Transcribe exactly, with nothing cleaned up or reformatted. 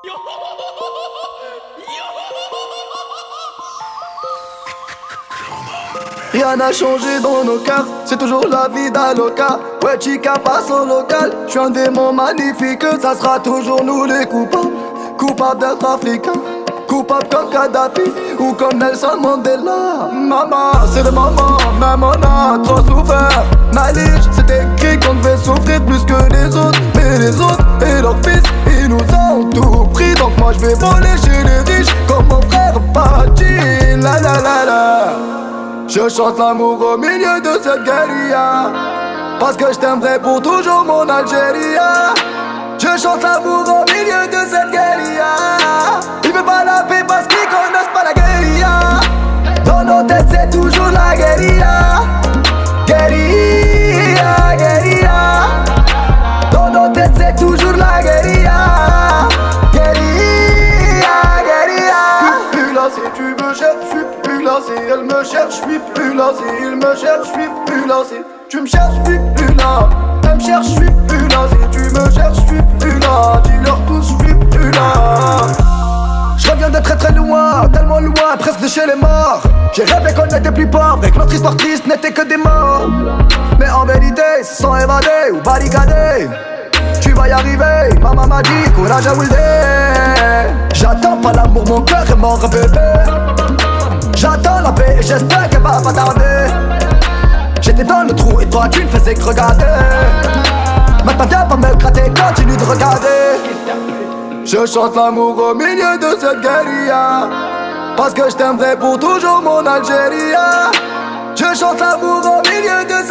Rien n'a changé dans nos cœurs, c'est toujours la vie d'Aloca. Ouais, chica passe au local, je suis un démon magnifique. Ça sera toujours nous les coupables, coupables d'être africains, coupables comme Kadhafi ou comme Nelson Mandela. Maman, c'est le moment, même on a trop souffert. Malige, c'est écrit qu'on devait souffrir plus que les autres. Mais les autres et leurs fils, ils nous ont tout pris. Donc moi je vais voler chez les riches comme mon frère Pachi. La la la la. Je chante l'amour au milieu de cette guérilla, parce que je t'aimerai pour toujours mon Algérie. Je chante l'amour au milieu de cette guérilla. Ils veulent pas la paix parce qu'ils connaissent pas la guérilla. Dans nos têtes c'est toujours la guérilla. Guérilla, guérilla. Dans nos têtes c'est toujours la guérilla. Guérilla, guérilla. Plus là si tu me cherches, je suis plus là si elle me cherche, je suis plus là si il me cherche, je suis plus là si tu me cherches, je suis plus là. Elle me cherche, je suis plus là si tu me cherches, je suis plus là. Dis-leur tous, je suis plus là. Je reviens de très très loin, tellement loin, presque de chez les morts. J'ai rêvé qu'on était plus pauvres, et que notre histoire triste n'était que des morts. Mais en vérité, c'est sans évader ou barricader. Tu vas y arriver, maman m'a dit, courage à Wildé. J'attends pas l'amour, mon cœur est mort bébé. J'attends la paix et j'espère qu'elle va pas tarder. J'étais dans le trou et toi tu ne faisais que regarder. Maintenant viens pas me gratter, continue de regarder. Je chante l'amour au milieu de cette guérilla, parce que je t'aimerai pour toujours mon Algérie. Je chante l'amour au milieu de cette